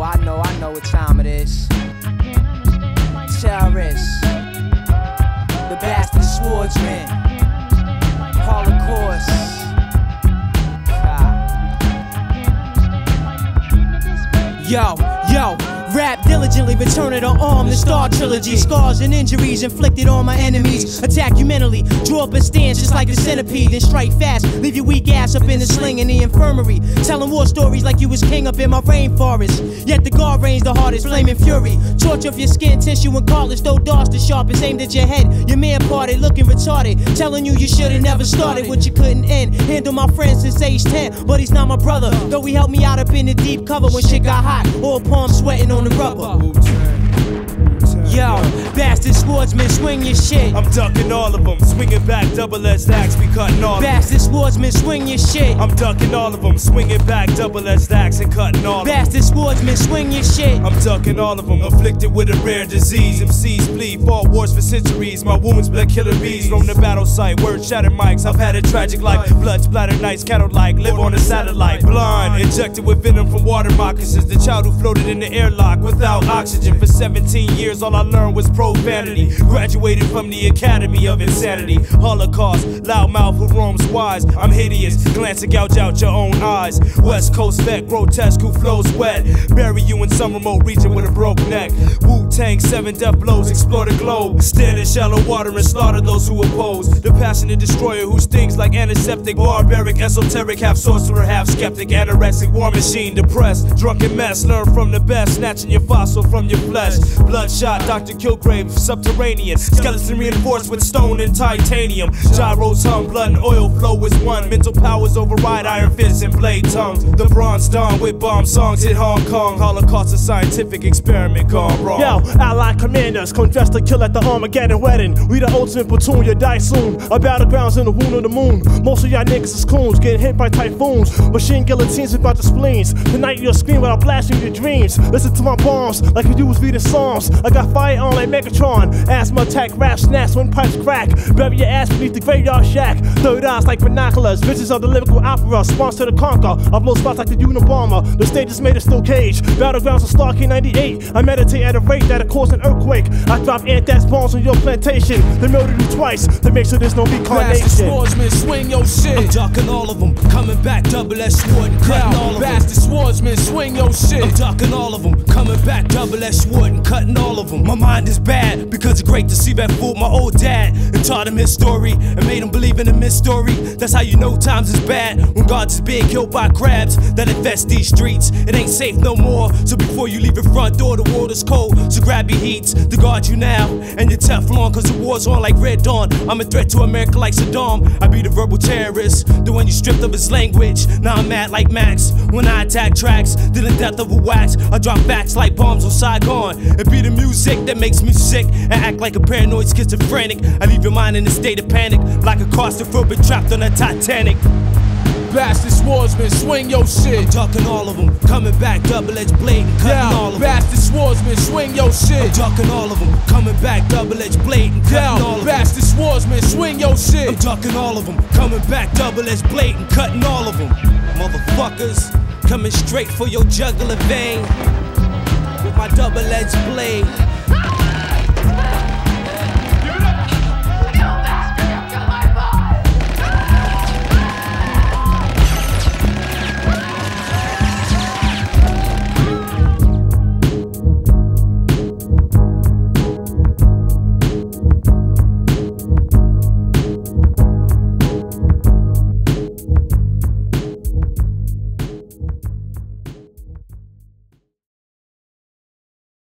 I know what time it is. Terrorists, the bastard swordsman, Holocaust. Yo, rap diligently, return of the arm, the Star Trilogy. Scars and injuries inflicted on my enemies. Attack you mentally, draw up a stance just like a centipede. Then strike fast, leave your weak ass up in the sling in the infirmary. Telling war stories like you was king up in my rainforest. Yet the guard reigns the hardest, flaming fury. Torch off your skin, tissue and cartilage. Throw darts the sharpest, aimed at your head. Your man parted, looking retarded. Telling you should've never started what you couldn't end. Handle my friend since age 10, but he's not my brother. Though he helped me out up in the deep cover when shit got hot. All palms sweating on the rubber. Yo, bastard swordsman, swing your shit. I'm ducking all of them, swinging back, double-edged axe, be cutting all of them. Bastard swordsman, swing your shit. I'm ducking all of them, swinging back, double-edged axe, and cutting all of them. Bastard swordsman, swing your shit. I'm ducking all of them, afflicted with a rare disease. MCs bleed, fought wars for centuries. My wounds bled killer bees, roam the battle site, word shattered mics. I've had a tragic life, blood splattered nights, cattle-like, live on a satellite. Blind, injected with venom from water moccasins. The child who floated in the airlock without oxygen. For 17 years, all I learned was profanity. Graduated from the Academy of Insanity. Holocaust, loudmouth who roams wise. I'm hideous, glance to gouge out your own eyes. West Coast vet, grotesque who flows wet. Bury you in some remote region with a broke neck. Wu-Tang, 7 death blows, explore the globe. Stand in shallow water and slaughter those who oppose. The passionate destroyer who stings like antiseptic. Barbaric, esoteric, half sorcerer, half skeptic. Anorexic, war machine, depressed. Drunken mess, learn from the best. Snatching your fossil from your flesh. Bloodshot, Dr. Kilgrave, subterranean. Skeleton reinforced with stone and titanium. Gyros hung, blood and oil flow is one. Mental powers override iron fists and blade tongues. The Bronze Dawn with bomb songs hit Hong Kong. Holocaust, a scientific experiment gone wrong. Yo, allied commanders, confess to kill at the Armageddon wedding. We the ultimate platoon, you die soon. Our battlegrounds in the wound of the moon. Most of y'all niggas is coons, getting hit by typhoons. Machine guillotines without the spleens. Tonight you'll scream without blasting your dreams. Listen to my bombs like you was reading psalms. I got fire on like Megatron. Asthma attack, rap snaps when pipes crack. Bury your ass beneath the graveyard shack. Third eyes like binoculars. Visions of the lyrical opera. Sponsor to conquer. I blow spots like the Unabomber. The stage is made of steel cage. Battlegrounds of Starkey 98. I meditate at a rate that'll cause an earthquake. I drop anthrax bombs on your plantation. They murdered you twice to make sure there's no reincarnation. Bastard swordsman, swing your shit. I'm ducking all of them, coming back, double-edged sword and cutting all of them. Bastard swordsman, swing your shit. I'm ducking all of them, coming back, double-edged sword and cutting all of them. My mind is bad because it's great to see that fooled my old dad and taught him his story and made him believe in a mystery. That's how you know times is bad when God's is being killed by crabs that infest these streets. It ain't safe no more, so before you leave your front door, the world is cold. So grab your heats to guard you now and your Teflon, cause the war's on like Red Dawn. I'm a threat to America like Saddam. I be the verbal terrorist, the one you stripped of his language. Now I'm mad like Max when I attack tracks, then the death of a wax. I drop facts like bombs on Saigon. It be the music that makes me sick and act like a paranoid schizophrenic. I leave your mind in a state of panic like a claustrophobic trapped on a Titanic. Bastard swordsman, swing your shit. I'm ducking all of them, coming back, double-edged blade and cutting all of them. Bastard swordsman, swing your shit. I'm ducking all of them, coming back, double-edged blade and cutting all of them. Bastard swordsman, swing your shit. I'm ducking all of them, coming back, double-edged blade and cutting all of them. Motherfuckers, coming straight for your jugular vein with my double-edged blade.